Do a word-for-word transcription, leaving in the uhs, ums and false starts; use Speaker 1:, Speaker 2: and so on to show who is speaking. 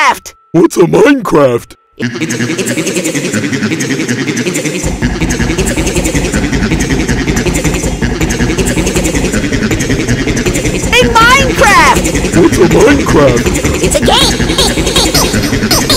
Speaker 1: Minecraft!
Speaker 2: What's a Minecraft?
Speaker 1: It's a, it's a, it's a, it's a, it's a, it's a, it's a Minecraft!
Speaker 2: What's a Minecraft?
Speaker 1: It's a game!